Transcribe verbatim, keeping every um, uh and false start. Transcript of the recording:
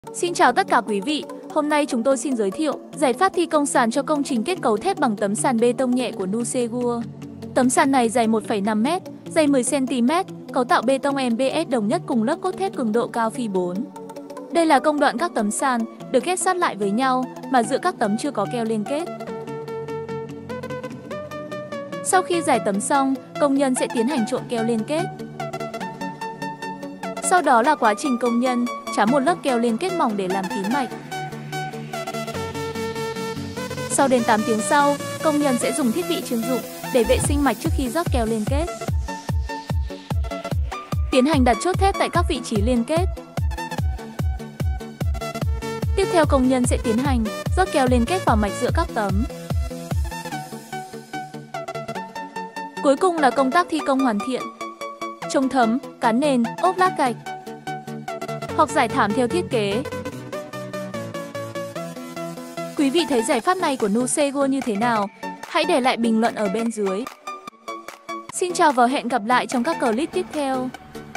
Xin chào tất cả quý vị, hôm nay chúng tôi xin giới thiệu giải pháp thi công sàn cho công trình kết cấu thép bằng tấm sàn bê tông nhẹ của Nucegua. Tấm sàn này dày một phẩy năm mét, dày mười xăng ti mét, cấu tạo bê tông em bê ét đồng nhất cùng lớp cốt thép cường độ cao phi bốn. Đây là công đoạn các tấm sàn được ghép sát lại với nhau mà giữa các tấm chưa có keo liên kết. Sau khi rải tấm xong, công nhân sẽ tiến hành trộn keo liên kết. Sau đó là quá trình công nhân trám một lớp keo liên kết mỏng để làm kín mạch. Sau đến tám tiếng sau, công nhân sẽ dùng thiết bị chuyên dụng để vệ sinh mạch trước khi rót keo liên kết. Tiến hành đặt chốt thép tại các vị trí liên kết. Tiếp theo công nhân sẽ tiến hành rót keo liên kết vào mạch giữa các tấm. Cuối cùng là công tác thi công hoàn thiện. Chống thấm, cán nền, ốp lát gạch hoặc rải thảm theo thiết kế. Quý vị thấy giải pháp này của Nucegua như thế nào? Hãy để lại bình luận ở bên dưới. Xin chào và hẹn gặp lại trong các clip tiếp theo.